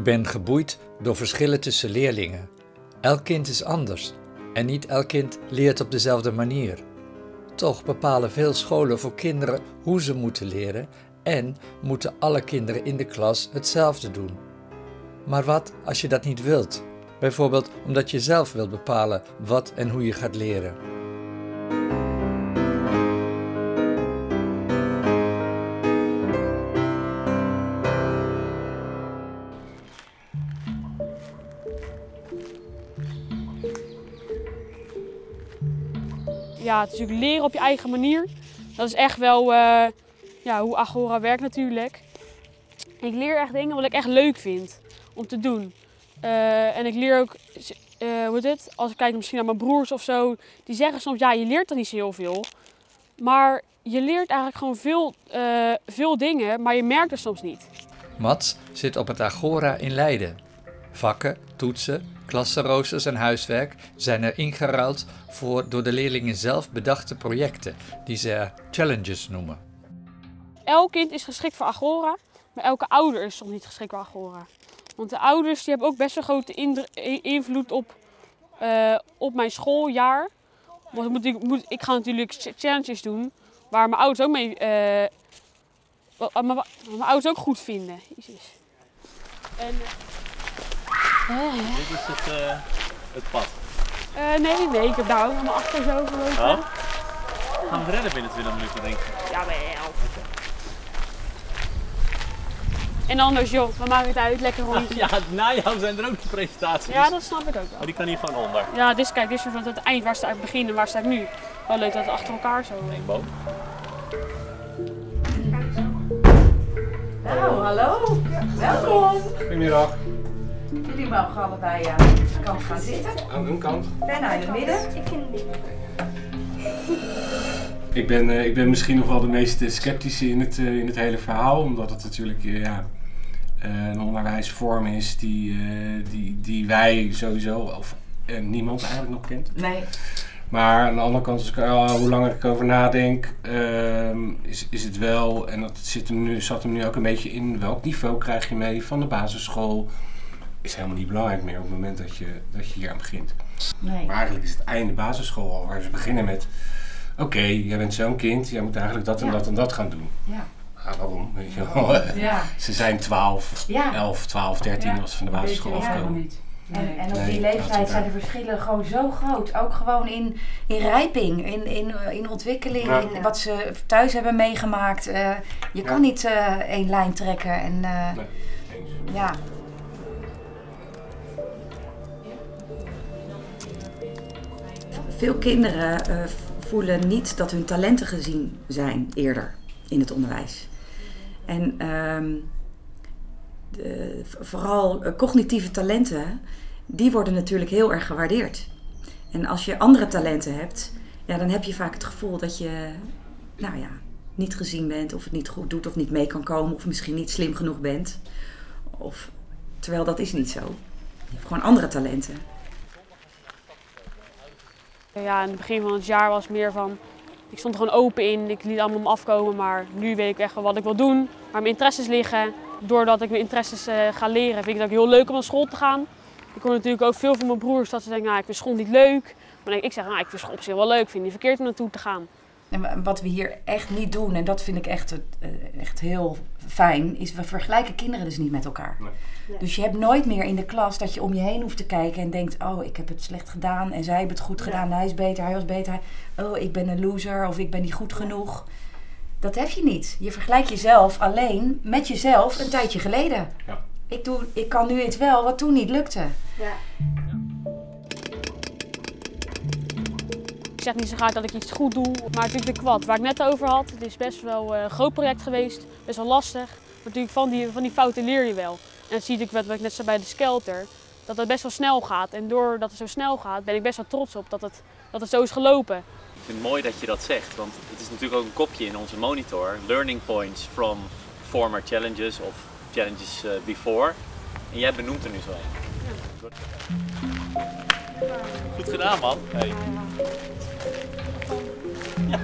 ben geboeid door verschillen tussen leerlingen. Elk kind is anders en niet elk kind leert op dezelfde manier. Toch bepalen veel scholen voor kinderen hoe ze moeten leren en moeten alle kinderen in de klas hetzelfde doen. Maar wat als je dat niet wilt? Bijvoorbeeld omdat je zelf wilt bepalen wat en hoe je gaat leren. Ja, het is natuurlijk leren op je eigen manier. Dat is echt wel hoe Agora werkt natuurlijk. Ik leer echt dingen wat ik echt leuk vind om te doen. En ik leer ook, als ik kijk misschien naar mijn broers of zo, die zeggen soms, ja, je leert dan niet zo heel veel. Maar je leert eigenlijk gewoon veel dingen, maar je merkt het soms niet. Mats zit op het Agora in Leiden. Vakken, toetsen, klassenroosters en huiswerk zijn er ingeruild voor door de leerlingen zelf bedachte projecten, die ze challenges noemen. Elk kind is geschikt voor Agora, maar elke ouder is soms niet geschikt voor Agora. Want de ouders die hebben ook best wel grote invloed op mijn schooljaar. Want ik ga natuurlijk challenges doen waar mijn ouders ook mijn ouders ook goed vinden. Jezus. En, dit is het pad. Nee, ik heb daar ook mijn achter zo gelopen. Oh? Gaan we het redden binnen 20 minuten, denk ik? Jawel. En anders joh, we maken het uit, lekker rondje. Ja, na jou zijn er ook de presentaties. Ja, dat snap ik ook wel. Oh, die kan hier gewoon onder. Ja, dit is van het eind, waar sta ik begin en waar sta ik nu. Wel leuk dat het achter elkaar zo. Boom. Nou, hallo. Welkom. Goedemiddag. Jullie mogen allebei aan de kant gaan zitten. Aan hun kant. Benna in het midden. Ik ben misschien nog wel de meest sceptische in het hele verhaal, omdat het natuurlijk een onderwijsvorm is die wij sowieso, of niemand eigenlijk nog kent. Nee. Maar aan de andere kant, hoe langer ik erover nadenk, is het wel, en dat zat hem nu ook een beetje in, welk niveau krijg je mee van de basisschool, is helemaal niet belangrijk meer op het moment dat je hier aan begint. Nee. Maar eigenlijk is het einde basisschool al, waar ze beginnen met, oké, jij bent zo'n kind, jij moet eigenlijk dat en dat en dat gaan doen. Ja. Waarom? Weet je wel? Ja. Ze zijn 11, 12, 13 als ze van de basisschool afkomen. En op die leeftijd zijn de verschillen gewoon zo groot. Ook gewoon in rijping, in ontwikkeling, in wat ze thuis hebben meegemaakt. Je kan niet één lijn trekken. En, ja. Veel kinderen voelen niet dat hun talenten gezien zijn eerder in het onderwijs. En vooral cognitieve talenten, die worden natuurlijk heel erg gewaardeerd. En als je andere talenten hebt, ja, dan heb je vaak het gevoel dat je niet gezien bent, of het niet goed doet, of niet mee kan komen, of misschien niet slim genoeg bent. Terwijl dat is niet zo. Je hebt gewoon andere talenten. Ja, in het begin van het jaar was het meer van, ik stond er gewoon open in, ik liet allemaal me afkomen, maar nu weet ik echt wel wat ik wil doen, waar mijn interesses liggen. Doordat ik mijn interesses ga leren, vind ik het ook heel leuk om naar school te gaan. Ik hoor natuurlijk ook veel van mijn broers dat ze denken, ik vind school niet leuk. Maar ik zeg, ik vind school op zich wel leuk, ik vind het niet verkeerd om naartoe te gaan. En wat we hier echt niet doen, en dat vind ik echt heel fijn, is we vergelijken kinderen dus niet met elkaar. Nee. Dus je hebt nooit meer in de klas dat je om je heen hoeft te kijken en denkt, oh, ik heb het slecht gedaan en zij hebben het goed gedaan, hij is beter, hij was beter. Oh, ik ben een loser of ik ben niet goed genoeg. Dat heb je niet. Je vergelijkt jezelf alleen met jezelf een tijdje geleden. Ja. Ik kan nu iets wel wat toen niet lukte. Ja. Ik zeg niet zo graag dat ik iets goed doe, maar natuurlijk de kwad waar ik net over had, het is best wel een groot project geweest, best wel lastig. Maar natuurlijk van die fouten leer je wel. En dat zie ik wat ik net zei bij de Skelter, dat het best wel snel gaat. En doordat het zo snel gaat, ben ik best wel trots op dat het zo is gelopen. Ik vind het mooi dat je dat zegt, want het is natuurlijk ook een kopje in onze monitor. Learning points from former challenges of challenges before. En jij benoemt er nu zo een. Ja. Goed gedaan, man. Hey. Ja.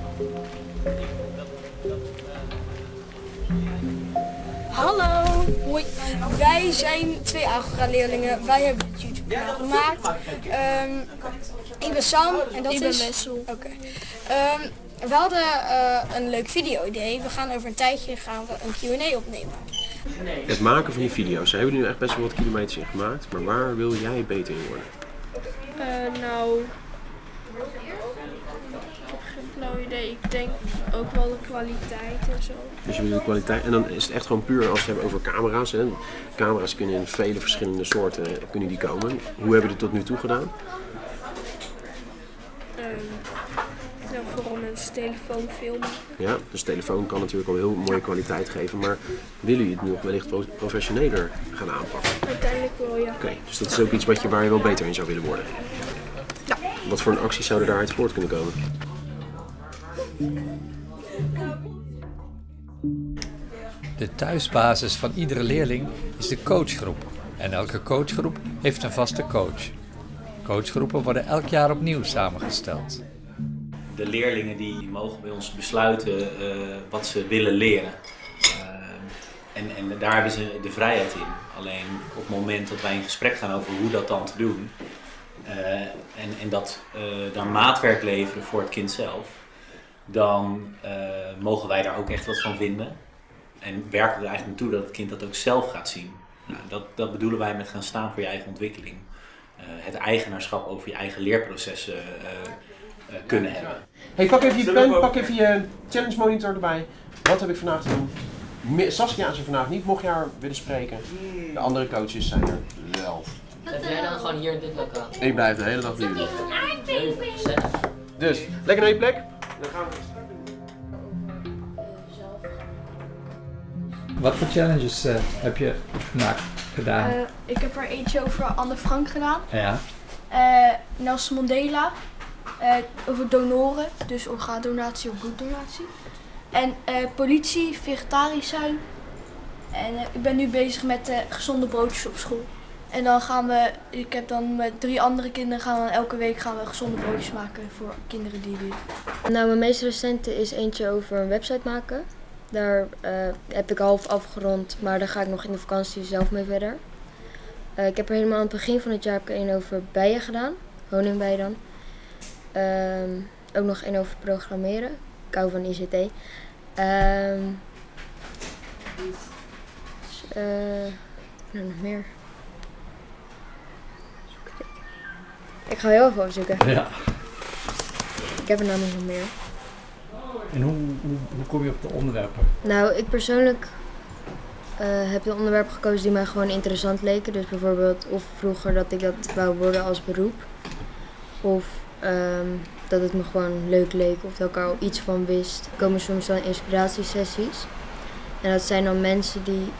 Hallo. Hoi, wij zijn 2 Agora-leerlingen. Wij hebben het YouTube-kanaal gemaakt. Ik ben Sam en dat is... Ik ben Wessel. Oké. We hadden een leuk video-idee. We gaan over een tijdje een Q&A opnemen. Het maken van die video's, daar hebben we nu echt best wel wat kilometers in gemaakt. Maar waar wil jij beter in worden? Nou, ik heb geen flauw idee. Ik denk ook wel de kwaliteit en zo. Dus je wil de kwaliteit. En dan is het echt gewoon puur als we het hebben over camera's. Hè. Camera's kunnen in vele verschillende soorten die komen. Hoe hebben we dit tot nu toe gedaan? Nou, vooral met zijn telefoon filmen. Ja, dus telefoon kan natuurlijk al heel mooie kwaliteit geven. Maar willen jullie het nog wellicht professioneler gaan aanpakken? Uiteindelijk wel, ja. Oké, dus dat is ook iets waar je wel beter in zou willen worden? Ja. Wat voor een acties zouden daaruit voort kunnen komen? De thuisbasis van iedere leerling is de coachgroep. En elke coachgroep heeft een vaste coach. Coachgroepen worden elk jaar opnieuw samengesteld. De leerlingen die mogen bij ons besluiten wat ze willen leren. En daar hebben ze de vrijheid in. Alleen op het moment dat wij in gesprek gaan over hoe dat dan te doen en dat daar maatwerk leveren voor het kind zelf, dan mogen wij daar ook echt wat van vinden. En werken we er eigenlijk naartoe dat het kind dat ook zelf gaat zien. Nou, dat bedoelen wij met gaan staan voor je eigen ontwikkeling. Het eigenaarschap over je eigen leerprocessen kunnen hebben. Hey, pak even je pen, pak even je challenge monitor erbij. Wat heb ik vandaag te doen? Saskia is er vandaag niet, mocht je haar willen spreken. De andere coaches zijn er wel. Heb jij dan gewoon hier in dit lokaal? Ik blijf de hele dag hier. Dus, lekker naar je plek. Dan gaan we straks doen. Wat voor challenges heb je gedaan? Ik heb er eentje over Anne Frank gedaan. Ja. Nelson Mandela. Over donoren, dus orgaandonatie of bloeddonatie. En politie, vegetarisch zijn. En ik ben nu bezig met gezonde broodjes op school. En dan ik heb dan met 3 andere kinderen elke week gezonde broodjes maken voor kinderen die dit. Nou, mijn meest recente is eentje over een website maken. Daar heb ik half afgerond, maar daar ga ik nog in de vakantie zelf mee verder. Ik heb er helemaal aan het begin van het jaar een over bijen gedaan, honingbijen dan. Ook nog een over programmeren. Ik hou van ICT. Nog meer. Ik ga heel even opzoeken. Ja. Ik heb er namelijk nog meer. En hoe kom je op de onderwerpen? Nou, ik persoonlijk heb de onderwerpen gekozen die mij gewoon interessant leken. Dus bijvoorbeeld of vroeger dat ik dat wou worden als beroep. Of dat het me gewoon leuk leek of dat ik er al iets van wist. Er komen soms dan inspiratiesessies. En dat zijn dan mensen die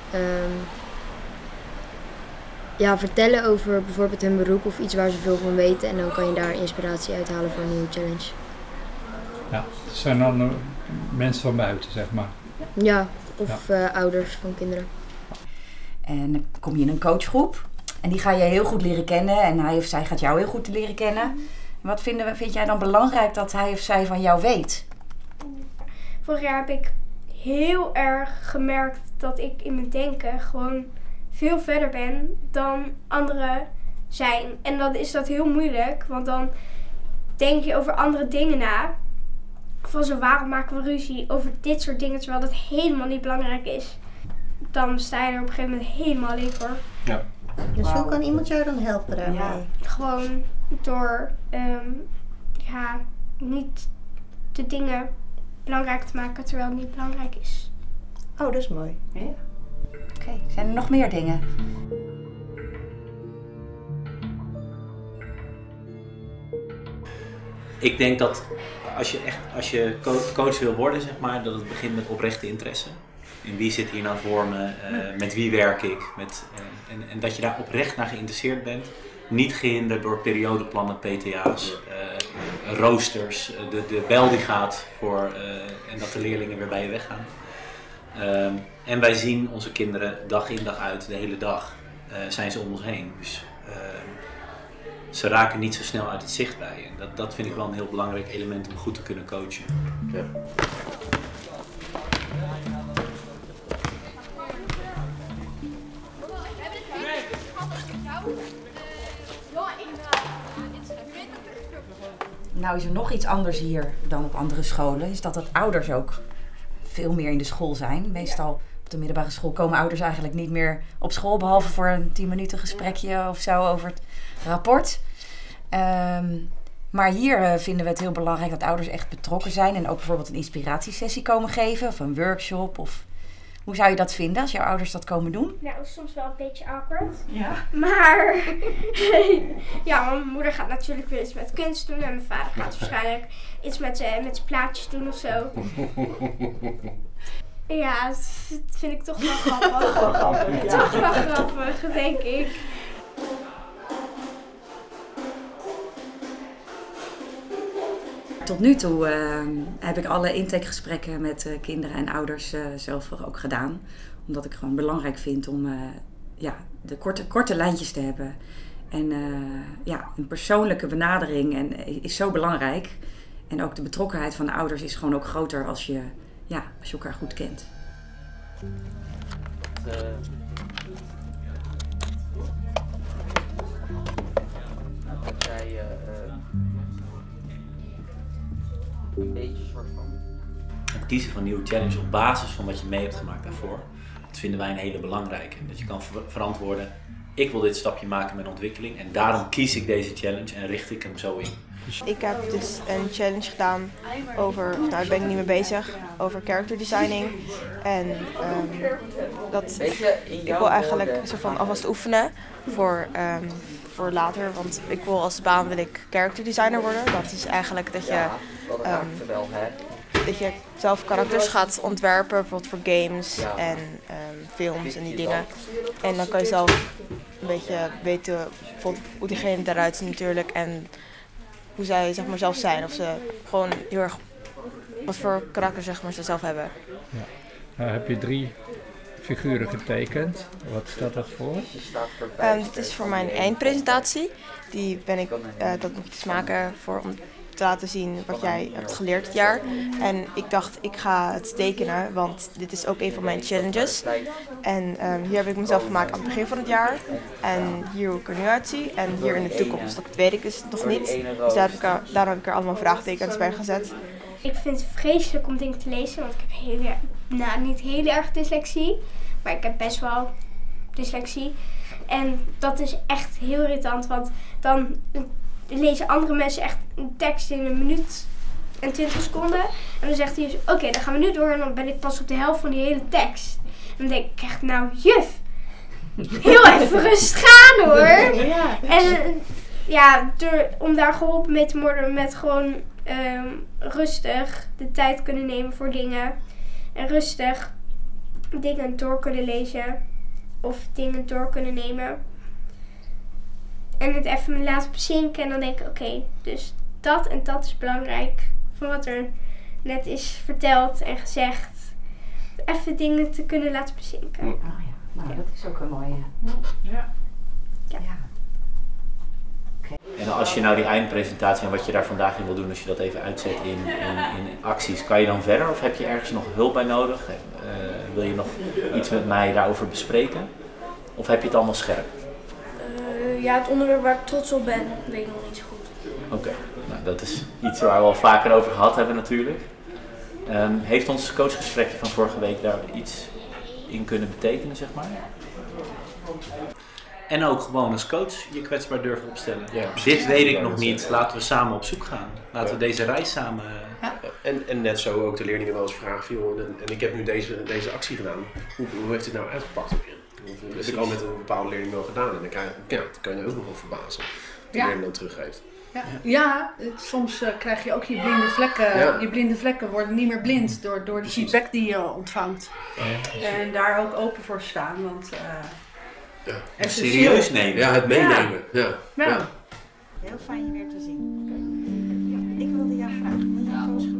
vertellen over bijvoorbeeld hun beroep of iets waar ze veel van weten. En dan kan je daar inspiratie uithalen voor een nieuwe challenge. Ja, het zijn dan mensen van buiten, zeg maar. Ja, of ouders van kinderen. En dan kom je in een coachgroep. En die ga je heel goed leren kennen. En hij of zij gaat jou heel goed leren kennen. Wat vind jij dan belangrijk dat hij of zij van jou weet? Vorig jaar heb ik heel erg gemerkt dat ik in mijn denken gewoon veel verder ben dan anderen zijn. En dan is dat heel moeilijk, want dan denk je over andere dingen na. Van zo, waarom maken we ruzie over dit soort dingen, terwijl dat helemaal niet belangrijk is. Dan sta je er op een gegeven moment helemaal alleen voor. Ja. Dus hoe kan iemand jou dan helpen daarmee? Ja. Gewoon door niet de dingen belangrijk te maken terwijl het niet belangrijk is. Oh, dat is mooi. Ja. Oké, zijn er nog meer dingen? Ik denk dat als je coach wil worden, zeg maar, dat het begint met oprechte interesse. En wie zit hier nou voor me? Met wie werk ik? En dat je daar oprecht naar geïnteresseerd bent. Niet gehinderd door periodeplannen, PTA's, roosters, de bel die gaat en dat de leerlingen weer bij je weggaan. En wij zien onze kinderen dag in dag uit, de hele dag, zijn ze om ons heen. Dus ze raken niet zo snel uit het zicht bij je. Dat vind ik wel een heel belangrijk element om goed te kunnen coachen. Ja. Nou is er nog iets anders hier dan op andere scholen, is dat ouders ook veel meer in de school zijn. Meestal op de middelbare school komen ouders eigenlijk niet meer op school, behalve voor een 10 minuten gesprekje of zo over het rapport. Maar hier vinden we het heel belangrijk dat ouders echt betrokken zijn en ook bijvoorbeeld een inspiratiesessie komen geven of een workshop. Of hoe zou je dat vinden als jouw ouders dat komen doen? Nou, soms wel een beetje awkward. Ja. Maar ja, mijn moeder gaat natuurlijk weer iets met kunst doen en mijn vader gaat waarschijnlijk iets met zijn plaatjes doen of zo. Ja, dat vind ik toch wel grappig. Toch wel grappig, denk ik. Tot nu toe heb ik alle intakegesprekken met kinderen en ouders zelf ook gedaan. Omdat ik gewoon belangrijk vind om de korte lijntjes te hebben. En een persoonlijke benadering is zo belangrijk. En ook de betrokkenheid van de ouders is gewoon ook groter als je elkaar goed kent. Een beetje soort van. Het kiezen van een nieuwe challenge op basis van wat je mee hebt gemaakt daarvoor, dat vinden wij een hele belangrijke. Dat je kan verantwoorden, ik wil dit stapje maken in mijn ontwikkeling en daarom kies ik deze challenge en richt ik hem zo in. Ik heb dus een challenge gedaan over, nou daar ben ik niet mee bezig, over character designing. En ik wil eigenlijk een soort van alvast oefenen voor later, want ik wil als baan wil ik character designer worden. Dat is eigenlijk dat je zelf karakters gaat ontwerpen, bijvoorbeeld voor games en films en die dingen. En dan kan je zelf een beetje weten bijvoorbeeld hoe diegene eruit ziet natuurlijk en hoe zij zeg maar zelf zijn. Of ze gewoon heel erg wat voor karakter zeg maar ze zelf hebben. Ja. Nou heb je 3 figuren getekend. Wat staat dat voor? Dit is voor mijn eindpresentatie. Die ben ik dat moet ik dus maken om te laten zien wat jij hebt geleerd dit jaar. En ik dacht, ik ga het tekenen, want dit is ook een van mijn challenges. En hier heb ik mezelf gemaakt aan het begin van het jaar. En hier hoe ik er nu uitzie. En hier in de toekomst, dat weet ik dus nog niet. Dus daarom heb ik er allemaal vraagtekens bij gezet. Ik vind het vreselijk om dingen te lezen, want ik heb niet heel erg dyslexie. Maar ik heb best wel dyslexie. En dat is echt heel irritant, want dan lezen andere mensen echt een tekst in 1 minuut en 20 seconden. En dan zegt hij, oké, dan gaan we nu door en dan ben ik pas op de helft van die hele tekst. En dan denk ik echt, nou juf, heel even rustig gaan hoor. En om daar geholpen mee te worden met gewoon rustig de tijd kunnen nemen voor dingen. En rustig dingen door kunnen lezen of dingen door kunnen nemen. En het even laten bezinken en dan denk ik, oké, dus dat en dat is belangrijk van wat er net is verteld en gezegd. Even dingen te kunnen laten bezinken. Oh ja, nou dat is ook een mooie. Ja. En als je nou die eindpresentatie en wat je daar vandaag in wil doen, als je dat even uitzet in acties, kan je dan verder of heb je ergens nog hulp bij nodig? Wil je nog iets met mij daarover bespreken? Of heb je het allemaal scherp? Ja, het onderwerp waar ik trots op ben, weet ik nog niet zo goed. Oké, nou, dat is iets waar we al vaker over gehad hebben natuurlijk. Heeft ons coachgesprekje van vorige week daar iets in kunnen betekenen, zeg maar? En ook gewoon als coach je kwetsbaar durven opstellen. Ja, dit weet ik nog niet, laten we samen op zoek gaan. Laten we deze reis samen... Ja. En net zo ook de leerlingen wel eens vragen, en ik heb nu deze actie gedaan, hoe heeft dit nou uitgepakt op je? Dat heb ik al met een bepaalde leerling wel gedaan en dan kan je ook nog wel verbazen. Die leerling dan teruggeeft. Ja, soms krijg je ook je blinde vlekken. Ja. Je blinde vlekken worden niet meer blind door de feedback die je ontvangt. Ja. En daar ook open voor staan, want serieus nemen. Ja, het meenemen. Ja. Heel fijn je weer te zien. Ik wilde jou vragen, wil jij coach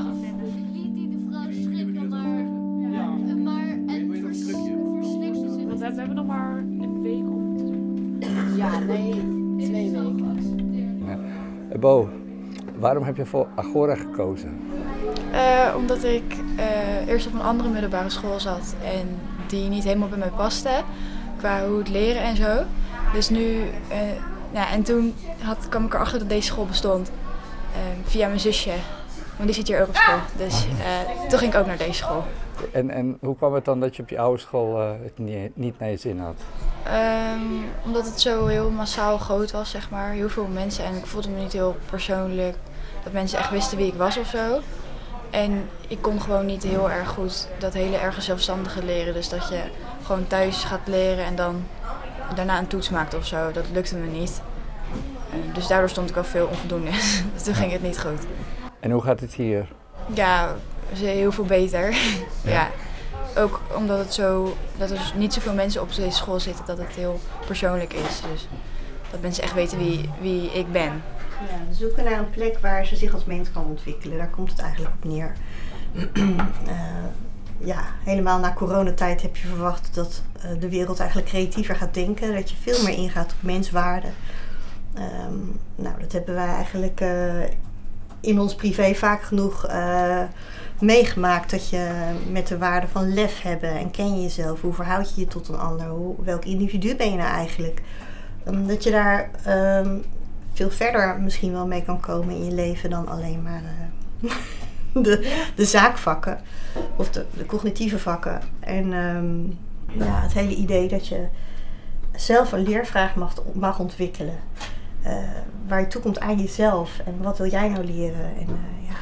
Want we hebben nog maar een week om te doen. Ja, nee, 2 weken. Bo, waarom heb je voor Agora gekozen? Omdat ik eerst op een andere middelbare school zat en die niet helemaal bij mij paste, qua hoe het leren en zo. Dus nu, en toen kwam ik erachter dat deze school bestond. Via mijn zusje. Want die zit hier ook op school. Dus toen ging ik ook naar deze school. En hoe kwam het dan dat je op je oude school het niet naar je zin had? Omdat het zo heel massaal groot was, zeg maar. Heel veel mensen en ik voelde me niet heel persoonlijk. Dat mensen echt wisten wie ik was of zo. En ik kon gewoon niet heel erg goed dat hele erge zelfstandige leren. Dus dat je gewoon thuis gaat leren en dan daarna een toets maakt of zo. Dat lukte me niet. Dus daardoor stond ik al veel onvoldoende. Dus toen ging het niet goed. En hoe gaat het hier? Ja, heel veel beter. Ja. Ook omdat dat er niet zoveel mensen op deze school zitten, dat het heel persoonlijk is. Dus dat mensen echt weten wie ik ben. Ja, we zoeken naar een plek waar ze zich als mens kan ontwikkelen. Daar komt het eigenlijk op neer. Helemaal na coronatijd heb je verwacht dat de wereld eigenlijk creatiever gaat denken. Dat je veel meer ingaat op menswaarde. Dat hebben wij eigenlijk in ons privé vaak genoeg meegemaakt. Dat je met de waarde van lef hebben en ken je jezelf. Hoe verhoud je je tot een ander? Welk individu ben je nou eigenlijk? Dat je daar veel verder misschien wel mee kan komen in je leven dan alleen maar de zaakvakken. Of de cognitieve vakken. En het hele idee dat je zelf een leervraag mag ontwikkelen. Waar je toekomt aan jezelf. En wat wil jij nou leren? En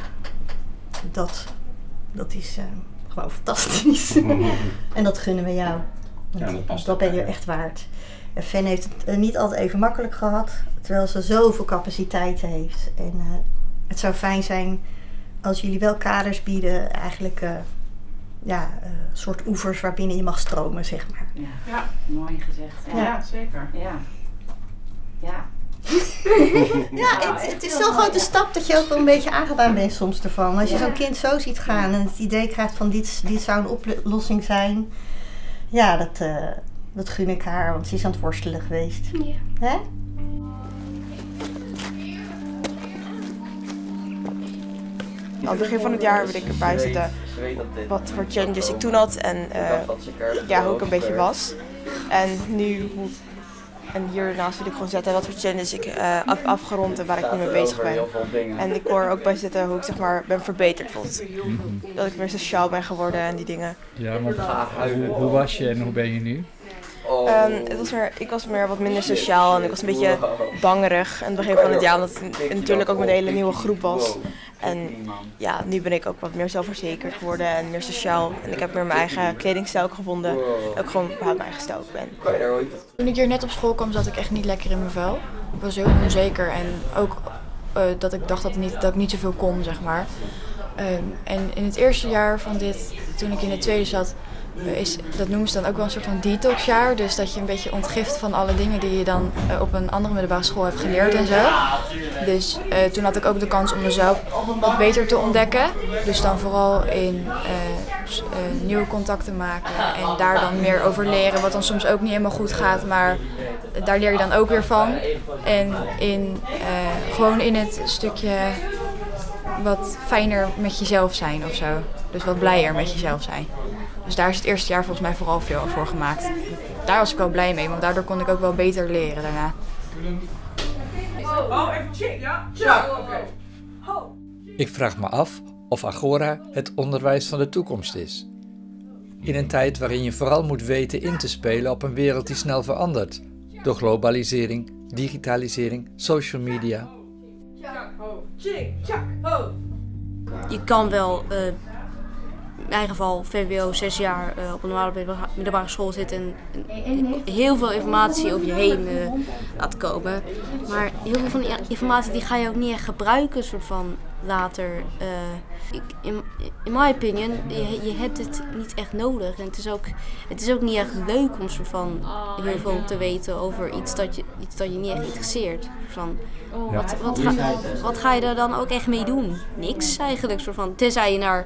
dat is gewoon fantastisch. En dat gunnen we jou. Dat ben je echt waard. En Fen heeft het niet altijd even makkelijk gehad. Terwijl ze zoveel capaciteiten heeft. En het zou fijn zijn als jullie wel kaders bieden. Eigenlijk soort oevers waarbinnen je mag stromen, zeg maar. Ja, mooi gezegd. Ja, zeker. Ja. Het is zo'n grote stap dat je ook wel een beetje aangedaan bent soms ervan. Als je zo'n kind zo ziet gaan en het idee krijgt van dit zou een oplossing zijn. Ja, dat gun ik haar, want ze is aan het worstelen geweest. Ja. Hè? Aan het begin van het jaar wil ik erbij zitten wat voor challenges ik toen had en hoe ik een beetje was. En nu en hiernaast wil ik gewoon zetten wat voor challenges ik heb afgerond en waar ik nu mee bezig ben. En ik hoor ook bij zitten hoe ik ben verbeterd vond. Dat ik meer sociaal ben geworden en die dingen. Ja, maar hoe was je en hoe ben je nu? Ik was meer wat minder sociaal en ik was een beetje bangerig aan het begin van het jaar, omdat het natuurlijk ook met een hele nieuwe groep was. En nu ben ik ook wat meer zelfverzekerd geworden en meer sociaal. En ik heb meer mijn eigen kledingstijl gevonden. Ook gewoon behoud mijn eigen stijl ben. Toen ik hier net op school kwam, zat ik echt niet lekker in mijn vel. Ik was heel onzeker en ook dat ik dacht dat ik niet zoveel kon, zeg maar. En in het eerste jaar van dit, toen ik in het tweede zat, dat noemen ze dan ook wel een soort van detoxjaar. Dus dat je een beetje ontgift van alle dingen die je dan op een andere middelbare school hebt geleerd en zo. Dus toen had ik ook de kans om mezelf wat beter te ontdekken. Dus dan vooral in nieuwe contacten maken en daar dan meer over leren. Wat dan soms ook niet helemaal goed gaat, maar daar leer je dan ook weer van. En gewoon in het stukje wat fijner met jezelf zijn of zo. Dus wat blijer met jezelf zijn. Dus daar is het eerste jaar volgens mij vooral veel voor gemaakt. Daar was ik wel blij mee, want daardoor kon ik ook wel beter leren daarna. Even check, ja? Check, oké. Ik vraag me af of Agora het onderwijs van de toekomst is. In een tijd waarin je vooral moet weten in te spelen op een wereld die snel verandert. Door globalisering, digitalisering, social media. Je kan wel, in mijn geval VWO 6 jaar op een normale middelbare school zitten en heel veel informatie over je heen laten komen. Maar heel veel van die informatie die ga je ook niet echt gebruiken soort van later. In my opinion, je hebt het niet echt nodig. En het is ook niet echt leuk om soort van heel veel te weten over iets dat je niet echt interesseert. Van, wat ga je daar dan ook echt mee doen? Niks eigenlijk. Soort van, tenzij je naar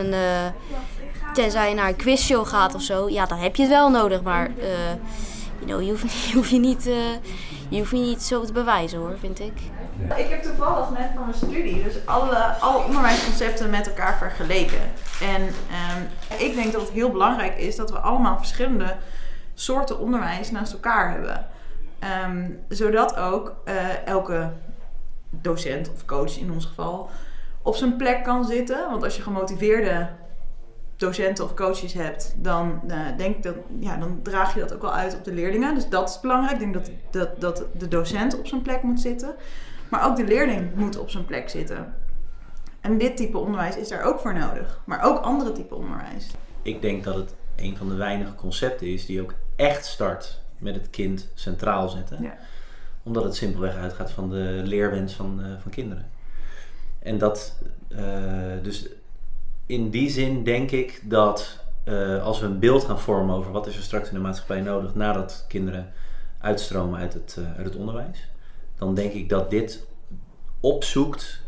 een quizshow gaat of zo, ja, dan heb je het wel nodig. Maar je hoeft je niet zo te bewijzen, hoor, vind ik. Ik heb toevallig net van mijn studie dus alle onderwijsconcepten met elkaar vergeleken. En ik denk dat het heel belangrijk is dat we allemaal verschillende soorten onderwijs naast elkaar hebben. Zodat ook elke docent of coach in ons geval op zijn plek kan zitten. Want als je gemotiveerde docenten of coaches hebt, dan denk ik dan draag je dat ook wel uit op de leerlingen. Dus dat is belangrijk. Ik denk dat de docent op zijn plek moet zitten. Maar ook de leerling moet op zijn plek zitten. En dit type onderwijs is daar ook voor nodig. Maar ook andere type onderwijs. Ik denk dat het een van de weinige concepten is die ook echt start met het kind centraal zetten. Ja. Omdat het simpelweg uitgaat van de leerwens van kinderen. En dat, dus in die zin denk ik dat als we een beeld gaan vormen over wat is er straks in de maatschappij nodig nadat kinderen uitstromen uit het onderwijs, dan denk ik dat dit opzoekt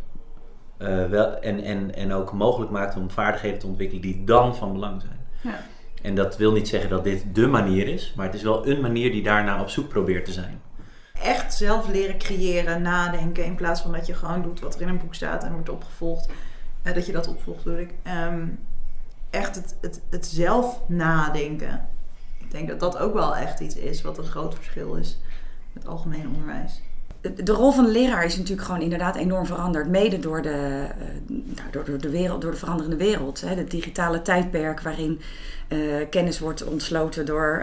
en ook mogelijk maakt om vaardigheden te ontwikkelen die dan van belang zijn. Ja. En dat wil niet zeggen dat dit dé manier is, maar het is wel een manier die daarna op zoek probeert te zijn. Echt zelf leren creëren, nadenken, in plaats van dat je gewoon doet wat er in een boek staat en wordt opgevolgd. Dat je dat opvolgt, bedoel ik. Echt het zelf nadenken. Ik denk dat dat ook wel echt iets is wat een groot verschil is met het algemeen onderwijs. De rol van de leraar is natuurlijk gewoon inderdaad enorm veranderd. Mede door de veranderende wereld. Hè. Het digitale tijdperk waarin kennis wordt ontsloten door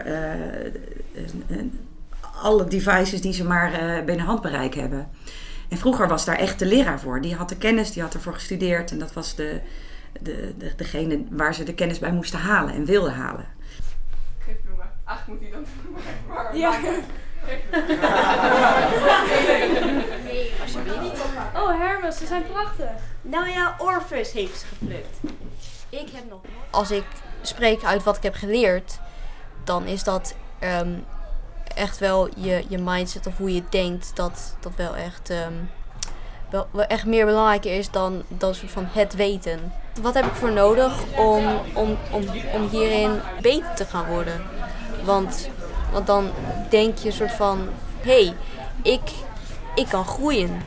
alle devices die ze maar binnen handbereik hebben. En vroeger was daar echt de leraar voor. Die had de kennis, die had ervoor gestudeerd. En dat was degene waar ze de kennis bij moesten halen en wilden halen. Geef bloemen. Ach, moet hij dan bloemen geven? Ja. Nee, alsjeblieft niet. Oh, Hermes, ze zijn prachtig. Nou ja, Orpheus heeft ze geplukt. Ik heb nog. Als ik spreek uit wat ik heb geleerd, dan is dat echt wel je mindset of hoe je denkt, dat wel echt meer belangrijk is dan soort van het weten. Wat heb ik voor nodig om hierin beter te gaan worden? Want dan denk je soort van, hé, ik kan groeien.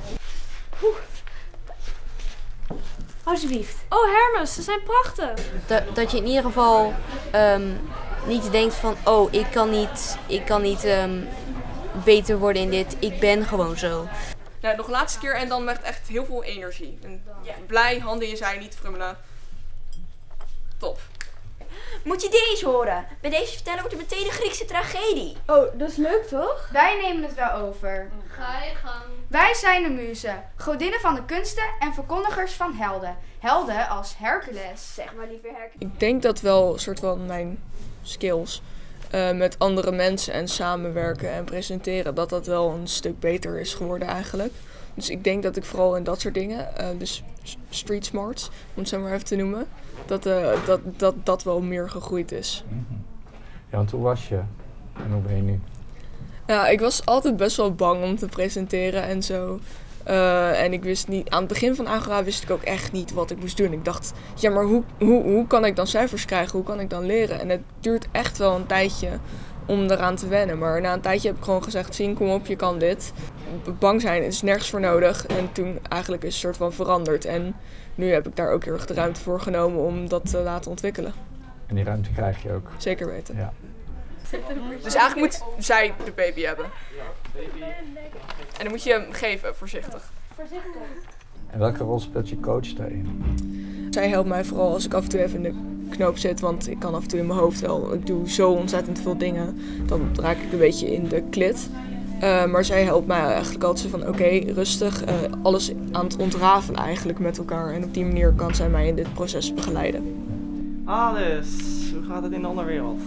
Alsjeblieft. Oh, Hermes, ze zijn prachtig. Dat je in ieder geval niet denkt van, oh, ik kan niet beter worden in dit. Ik ben gewoon zo. Nou, nog een laatste keer en dan met echt heel veel energie. En blij, handen in je zij, niet frummelen. Top. Moet je deze horen? Bij deze vertellen wordt het meteen een Griekse tragedie. Oh, dat is leuk toch? Wij nemen het wel over. Ga je gang. Wij zijn de muzen, godinnen van de kunsten en verkondigers van helden. Helden als Hercules. Zeg maar liever Hercules. Ik denk dat wel een soort van mijn skills met andere mensen en samenwerken en presenteren, dat dat wel een stuk beter is geworden eigenlijk. Dus ik denk dat ik vooral in dat soort dingen, dus street smarts, om het zo maar even te noemen, dat wel meer gegroeid is. Ja, want hoe was je en hoe ben je nu? Ja, ik was altijd best wel bang om te presenteren en zo. En ik wist niet, aan het begin van Agora wist ik ook echt niet wat ik moest doen. Ik dacht, ja, maar hoe kan ik dan cijfers krijgen? Hoe kan ik dan leren? En het duurt echt wel een tijdje om eraan te wennen. Maar na een tijdje heb ik gewoon gezegd, Sien, kom op, je kan dit. Bang zijn is nergens voor nodig. En toen eigenlijk is het soort van veranderd. En nu heb ik daar ook heel erg de ruimte voor genomen om dat te laten ontwikkelen. En die ruimte krijg je ook? Zeker weten. Ja. Dus eigenlijk moet zij de baby hebben. En dan moet je hem geven, voorzichtig. En welke rol speelt je coach daarin? Zij helpt mij vooral als ik af en toe even in de knoop zit, want ik kan af en toe in mijn hoofd wel, ik doe zo ontzettend veel dingen, dan raak ik een beetje in de klit. Maar zij helpt mij eigenlijk altijd van oké, rustig, alles aan het ontrafelen eigenlijk met elkaar. En op die manier kan zij mij in dit proces begeleiden. Alice, hoe gaat het in de onderwereld?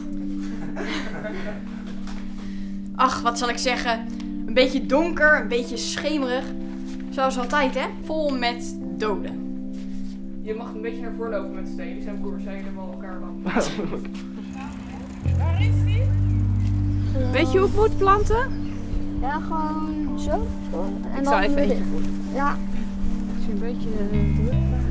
Ach, wat zal ik zeggen? Een beetje donker, een beetje schemerig. Zoals altijd, hè? Vol met doden. Je mag een beetje naar voren lopen met steden, die zijn broers, zijn helemaal elkaar dan. Waar is die? Weet je hoe ik moet planten? Ja, gewoon zo. En Ik zal even eentje voelen. Ja. Als je een beetje druk maakt.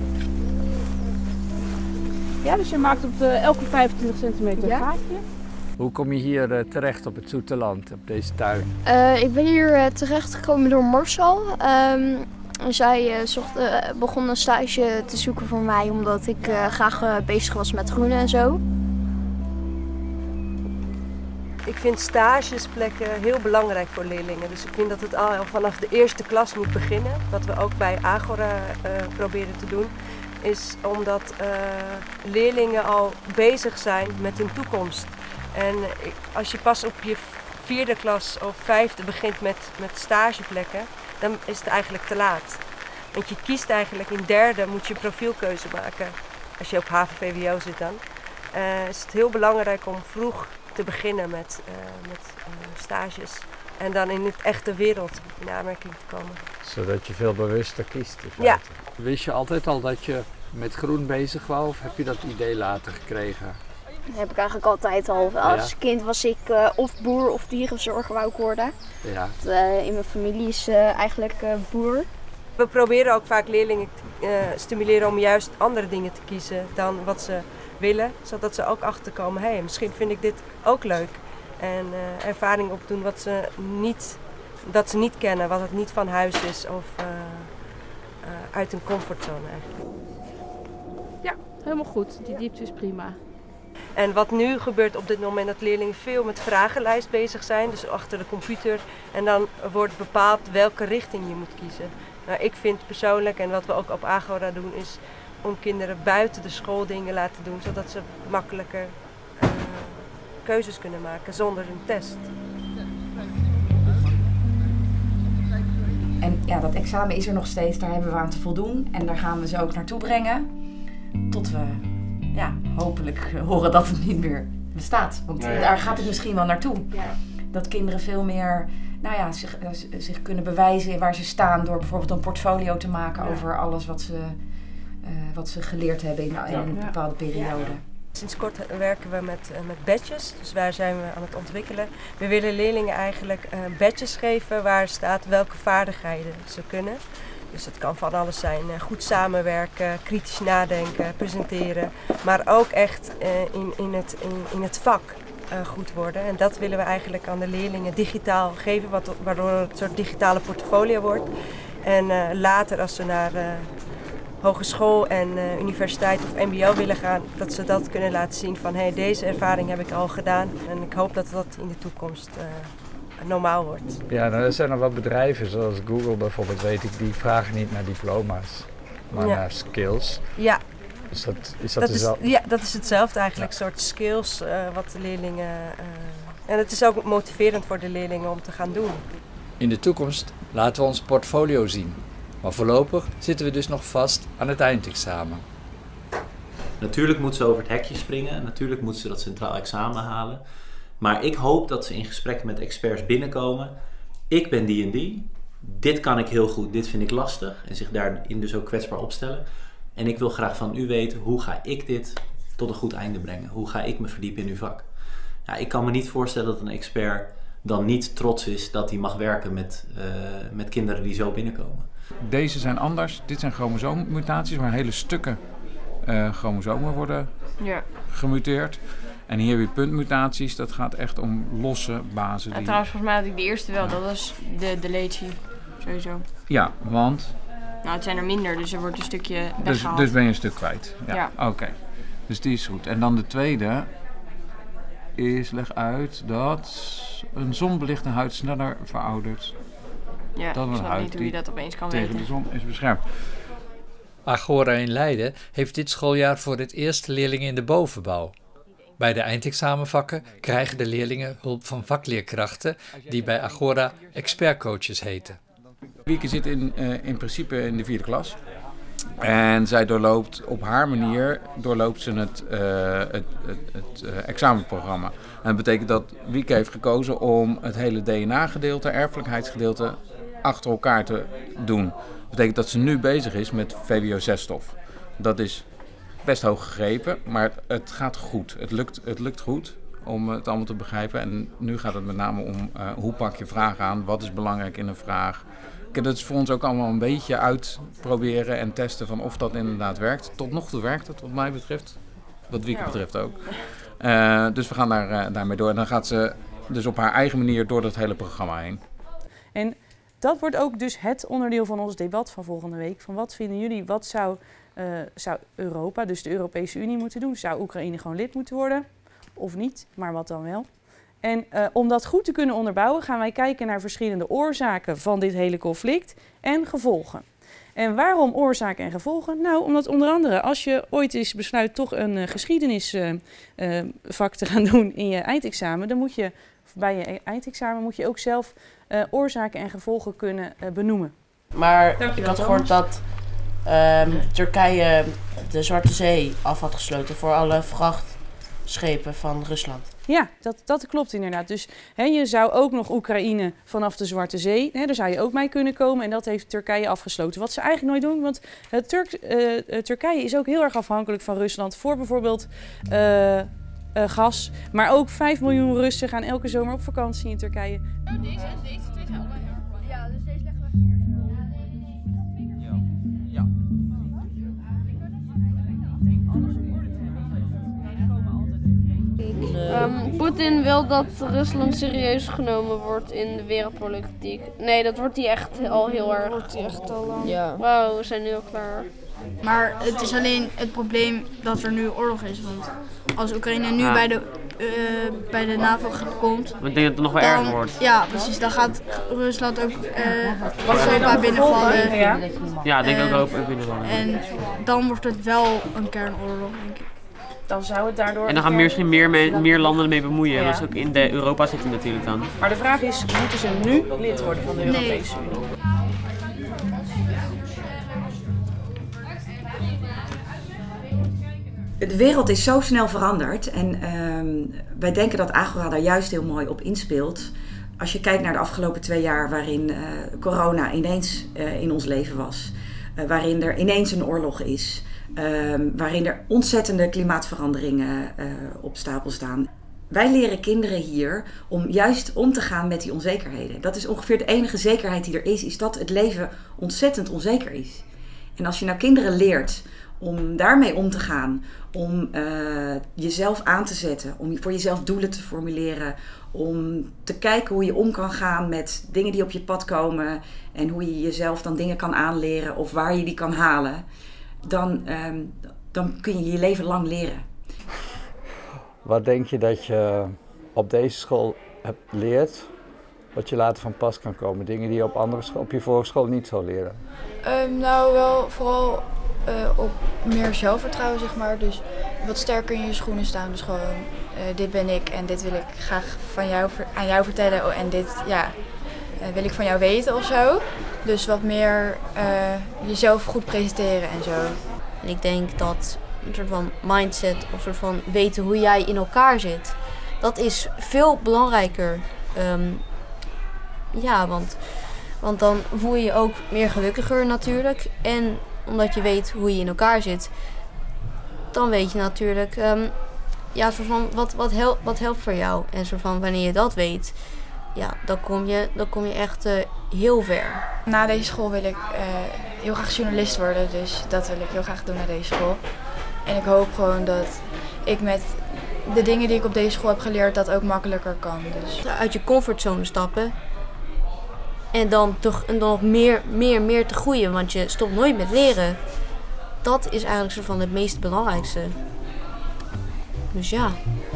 Ja, dus je maakt op elke 25 centimeter een gaatje. Hoe kom je hier terecht op het zoete land, op deze tuin? Ik ben hier terechtgekomen door Marcel. Zij begon een stage te zoeken voor mij omdat ik graag bezig was met groenen en zo. Ik vind stagesplekken heel belangrijk voor leerlingen. Dus ik vind dat het al vanaf de eerste klas moet beginnen. Wat we ook bij Agora proberen te doen. Is omdat leerlingen al bezig zijn met hun toekomst. En als je pas op je 4e klas of 5e begint met stageplekken, dan is het eigenlijk te laat. Want je kiest eigenlijk in 3e moet je een profielkeuze maken. Als je op HAVO-VWO zit dan. Is het heel belangrijk om vroeg te beginnen met stages. En dan in het echte wereld in aanmerking te komen. Zodat je veel bewuster kiest. Ja. Wist je altijd al dat je met groen bezig wou of heb je dat idee later gekregen? Dat heb ik eigenlijk altijd al. Als kind was ik of boer of dierenzorger wou ik worden. Ja. In mijn familie is eigenlijk boer. We proberen ook vaak leerlingen te stimuleren om juist andere dingen te kiezen dan wat ze willen. Zodat ze ook achterkomen, hé, misschien vind ik dit ook leuk. En ervaring opdoen wat ze niet kennen, wat het niet van huis is of uit een comfortzone eigenlijk. Ja, helemaal goed. Die diepte is prima. En wat nu gebeurt op dit moment, dat leerlingen veel met vragenlijst bezig zijn, dus achter de computer. En dan wordt bepaald welke richting je moet kiezen. Nou, ik vind persoonlijk, en wat we ook op Agora doen, is om kinderen buiten de school dingen laten doen, zodat ze makkelijker keuzes kunnen maken zonder een test. En ja, dat examen is er nog steeds, daar hebben we aan te voldoen. En daar gaan we ze ook naartoe brengen, tot we hopelijk horen dat het niet meer bestaat. Want daar gaat het misschien wel naartoe. Ja. Dat kinderen veel meer zich kunnen bewijzen waar ze staan door bijvoorbeeld een portfolio te maken over alles wat ze geleerd hebben in een bepaalde periode. Ja. Sinds kort werken we met badges, dus waar zijn we aan het ontwikkelen. We willen leerlingen eigenlijk badges geven waar staat welke vaardigheden ze kunnen. Dus dat kan van alles zijn, goed samenwerken, kritisch nadenken, presenteren. Maar ook echt in het vak goed worden. En dat willen we eigenlijk aan de leerlingen digitaal geven, waardoor het een soort digitale portfolio wordt. En later als ze naar hogeschool en universiteit of mbo willen gaan, dat ze dat kunnen laten zien van hey, deze ervaring heb ik al gedaan. En ik hoop dat dat in de toekomst normaal wordt. Ja, nou, er zijn nog wat bedrijven zoals Google bijvoorbeeld, weet ik, die vragen niet naar diploma's, maar naar skills. Ja. Is dat dezelfde? Ja, dat is hetzelfde eigenlijk, een soort skills wat de leerlingen... en het is ook motiverend voor de leerlingen om te gaan doen. In de toekomst laten we ons portfolio zien. Maar voorlopig zitten we dus nog vast aan het eindexamen. Natuurlijk moeten ze over het hekje springen. Natuurlijk moeten ze dat centraal examen halen. Maar ik hoop dat ze in gesprek met experts binnenkomen. Ik ben die en die. Dit kan ik heel goed, dit vind ik lastig. En zich daarin dus ook kwetsbaar opstellen. En ik wil graag van u weten, hoe ga ik dit tot een goed einde brengen? Hoe ga ik me verdiepen in uw vak? Ja, ik kan me niet voorstellen dat een expert dan niet trots is dat hij mag werken met kinderen die zo binnenkomen. Deze zijn anders. Dit zijn chromosoommutaties waar hele stukken chromosomen worden gemuteerd. En hier heb je puntmutaties, dat gaat echt om losse bazen. Ja, trouwens, volgens mij had ik de eerste wel, dat was de deletie, sowieso. Ja, want? Nou, het zijn er minder, dus er wordt een stukje weggehaald. Dus ben je een stuk kwijt? Ja. Oké. Dus die is goed. En dan de tweede is, leg uit, dat een zonbelichte huid sneller veroudert. Ja, dan ik een snap huid niet hoe je dat opeens kan tegen weten. de zon is beschermd. Agora in Leiden heeft dit schooljaar voor het eerst leerlingen in de bovenbouw. Bij de eindexamenvakken krijgen de leerlingen hulp van vakleerkrachten die bij Agora expertcoaches heten. Wieke zit in principe in de 4e klas. En zij doorloopt op haar manier het examenprogramma. En dat betekent dat Wieke heeft gekozen om het hele DNA-gedeelte, erfelijkheidsgedeelte achter elkaar te doen. Dat betekent dat ze nu bezig is met VWO 6-stof. Dat is best hoog gegrepen, maar het gaat goed. Het lukt goed om het allemaal te begrijpen. En nu gaat het met name om hoe pak je vragen aan, wat is belangrijk in een vraag. Dat is voor ons ook allemaal een beetje uitproberen en testen van of dat inderdaad werkt. Tot nog toe werkt het wat mij betreft, wat Wieke betreft ook. Dus we gaan daarmee door en dan gaat ze dus op haar eigen manier door dat hele programma heen. En dat wordt ook dus het onderdeel van ons debat van volgende week. Van wat vinden jullie, wat zou Europa, dus de Europese Unie moeten doen? Zou Oekraïne gewoon lid moeten worden? Of niet, maar wat dan wel? En om dat goed te kunnen onderbouwen gaan wij kijken naar verschillende oorzaken van dit hele conflict en gevolgen. En waarom oorzaken en gevolgen? Nou, omdat onder andere als je ooit eens besluit toch een geschiedenisvak te gaan doen in je eindexamen, dan moet je bij je eindexamen moet je ook zelf oorzaken en gevolgen kunnen benoemen. Maar ik had gehoord dat Turkije de Zwarte Zee af had gesloten voor alle vrachtschepen van Rusland. Ja, dat klopt inderdaad. Dus je zou ook nog Oekraïne vanaf de Zwarte Zee, daar zou je ook mee kunnen komen. En dat heeft Turkije afgesloten. Wat ze eigenlijk nooit doen, want Turkije is ook heel erg afhankelijk van Rusland voor bijvoorbeeld gas. Maar ook 5 miljoen Russen gaan elke zomer op vakantie in Turkije. Deze en deze twee zijn allebei heel erg. Ja, dus deze leggen we hier. Poetin wil dat Rusland serieus genomen wordt in de wereldpolitiek. Nee, dat wordt hij echt al heel erg. Wordt hij echt al lang. Ja. Wauw, we zijn nu al klaar. Maar het is alleen het probleem dat er nu oorlog is. Want als Oekraïne nu bij de NAVO komt... Ik denk dat het nog wel erger wordt. Ja, precies. Dan gaat Rusland ook Europa binnenvallen. Ja, ik denk ook Europa binnenvallen. En dan wordt het wel een kernoorlog, denk ik. Dan zou het daardoor... En dan gaan misschien meer landen ermee bemoeien. Ja. Dat is ook in Europa zitten natuurlijk dan. Maar de vraag is, moeten ze nu lid worden van de Europese Unie? De wereld is zo snel veranderd en wij denken dat Agora daar juist heel mooi op inspeelt. Als je kijkt naar de afgelopen 2 jaar waarin corona ineens in ons leven was. Waarin er ineens een oorlog is. Waarin er ontzettende klimaatveranderingen op stapel staan. Wij leren kinderen hier om juist om te gaan met die onzekerheden. Dat is ongeveer de enige zekerheid die er is dat het leven ontzettend onzeker is. En als je nou kinderen leert om daarmee om te gaan, om jezelf aan te zetten, om voor jezelf doelen te formuleren, om te kijken hoe je om kan gaan met dingen die op je pad komen en hoe je jezelf dan dingen kan aanleren of waar je die kan halen, dan kun je je leven lang leren. Wat denk je dat je op deze school hebt leert, wat je later van pas kan komen? Dingen die je op je vorige school niet zou leren? Nou, wel vooral op meer zelfvertrouwen, zeg maar. Dus wat sterker in je schoenen staan. Dus gewoon, dit ben ik en dit wil ik graag aan jou vertellen. Oh, en dit, wil ik van jou weten of zo. Dus wat meer jezelf goed presenteren en zo. En ik denk dat een soort van mindset of een soort van weten hoe jij in elkaar zit, dat is veel belangrijker. Want dan voel je je ook meer gelukkiger natuurlijk. En omdat je weet hoe je in elkaar zit, dan weet je natuurlijk soort van wat helpt voor jou. En soort van wanneer je dat weet, dan kom je echt heel ver. Na deze school wil ik heel graag journalist worden, dus dat wil ik heel graag doen na deze school. En ik hoop gewoon dat ik met de dingen die ik op deze school heb geleerd, dat ook makkelijker kan. Dus. Uit je comfortzone stappen en dan nog meer te groeien, want je stopt nooit met leren. Dat is eigenlijk soort van het meest belangrijkste. Dus ja.